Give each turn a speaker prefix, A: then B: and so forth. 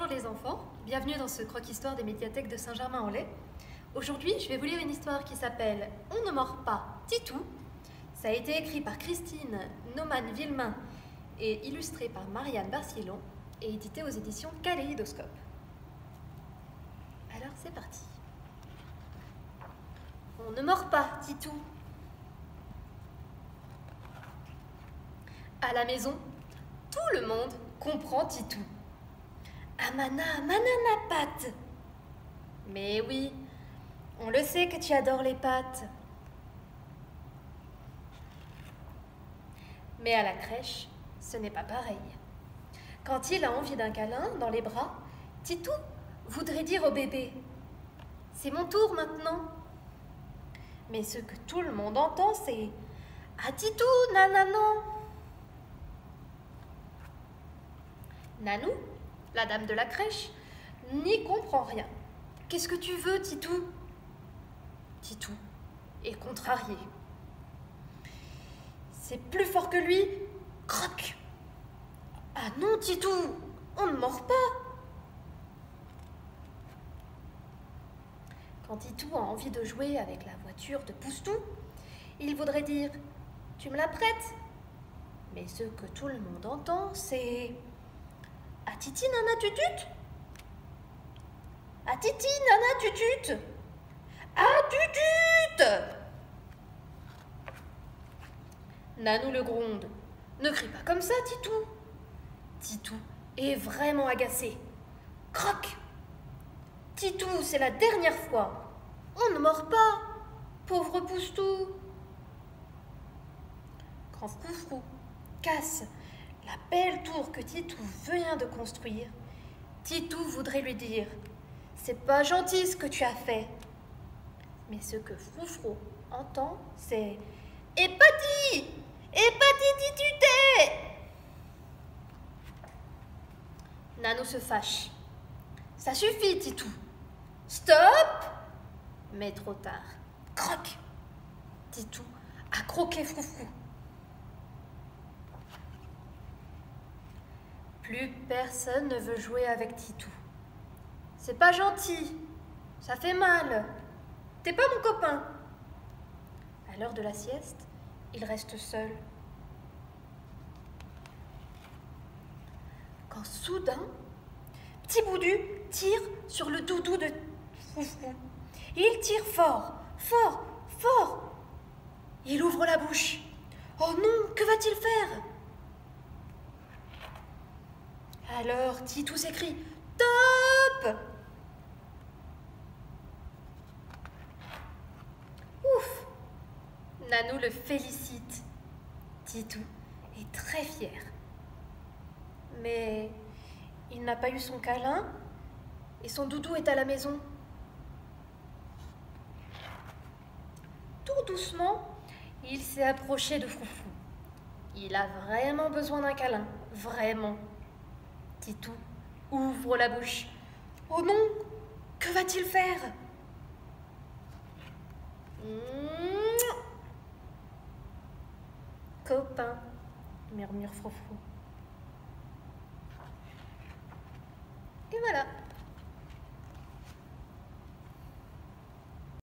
A: Bonjour les enfants, bienvenue dans ce croque-histoire des médiathèques de Saint-Germain-en-Laye. Aujourd'hui, je vais vous lire une histoire qui s'appelle « On ne mord pas Titou ». Ça a été écrit par Christine Naumann-Villemain et illustré par Marianne Barcillon et édité aux éditions Kaléidoscope. Alors c'est parti. On ne mord pas Titou. À la maison, tout le monde comprend Titou. Amana, manana pâte. Mais oui, on le sait que tu adores les pâtes. Mais à la crèche, ce n'est pas pareil. Quand il a envie d'un câlin dans les bras, Titou voudrait dire au bébé « C'est mon tour maintenant ». Mais ce que tout le monde entend, c'est « Ah Titou, nananan ». Nanou, la dame de la crèche, n'y comprend rien. « Qu'est-ce que tu veux, Titou ?» Titou est contrarié. C'est plus fort que lui. Croc. Ah non, Titou, on ne mord pas. Quand Titou a envie de jouer avec la voiture de Poustou, il voudrait dire « Tu me la prêtes ?» Mais ce que tout le monde entend, c'est « Ah titi, nana, tutut ?» « Ah titi, nana, tutut !»« Ah tutut !» Nanou le gronde. « Ne crie pas comme ça, Titou !» Titou est vraiment agacé. « Croc ! Titou, c'est la dernière fois. On ne mord pas, pauvre Poustou !» Quand Froufrou casse la belle tour que Titou vient de construire, Titou voudrait lui dire « C'est pas gentil ce que tu as fait. » Mais ce que Froufrou entend, c'est « Épati! Épati tituté !» Nanou se fâche. « Ça suffit, Titou. Stop !» Mais trop tard. Croc ! Titou a croqué Froufrou. Plus personne ne veut jouer avec Titou. C'est pas gentil, ça fait mal. T'es pas mon copain. À l'heure de la sieste, il reste seul. Quand soudain, Petit Boudu tire sur le doudou de Froufrou. Il tire fort, fort, fort. Il ouvre la bouche. Oh non, que va-t-il faire? Alors Titou s'écrie « Top !» Ouf! Nanou le félicite. Titou est très fier. Mais il n'a pas eu son câlin et son doudou est à la maison. Tout doucement, il s'est approché de Froufrou. Il a vraiment besoin d'un câlin, vraiment. Titou ouvre la bouche. Oh non, que va-t-il faire? Copain, murmure Froufrou. Et voilà.